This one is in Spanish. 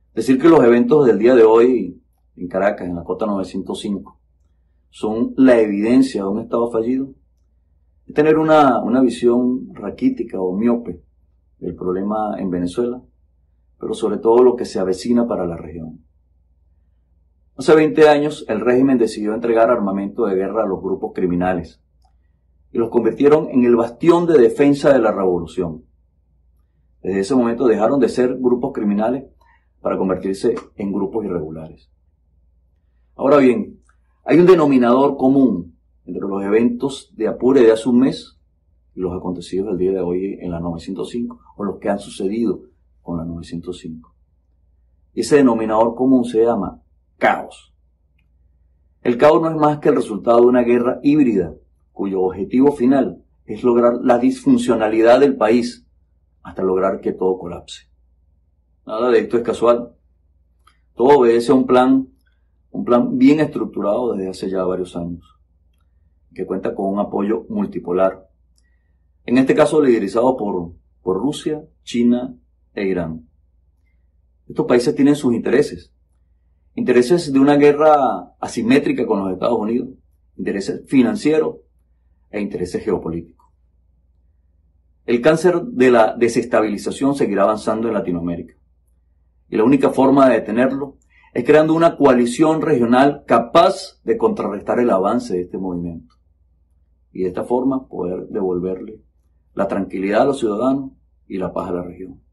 Decir que los eventos del día de hoy en Caracas, en la Cota 905, son la evidencia de un Estado fallido, es tener una visión raquítica o miope del problema en Venezuela, pero sobre todo lo que se avecina para la región. Hace 20 años el régimen decidió entregar armamento de guerra a los grupos criminales y los convirtieron en el bastión de defensa de la revolución. Desde ese momento dejaron de ser grupos criminales para convertirse en grupos irregulares. Ahora bien, hay un denominador común entre los eventos de Apure de hace un mes y los acontecidos del día de hoy en la 905, o los que han sucedido con la 905. Y ese denominador común se llama caos. El caos no es más que el resultado de una guerra híbrida, cuyo objetivo final es lograr la disfuncionalidad del país hasta lograr que todo colapse. Nada de esto es casual. Todo obedece a un plan bien estructurado desde hace ya varios años, que cuenta con un apoyo multipolar. En este caso liderizado por Rusia, China e Irán. Estos países tienen sus intereses de una guerra asimétrica con los Estados Unidos, intereses financieros e intereses geopolíticos. El cáncer de la desestabilización seguirá avanzando en Latinoamérica. Y la única forma de detenerlo es creando una coalición regional capaz de contrarrestar el avance de este movimiento. Y de esta forma poder devolverle la tranquilidad a los ciudadanos y la paz a la región.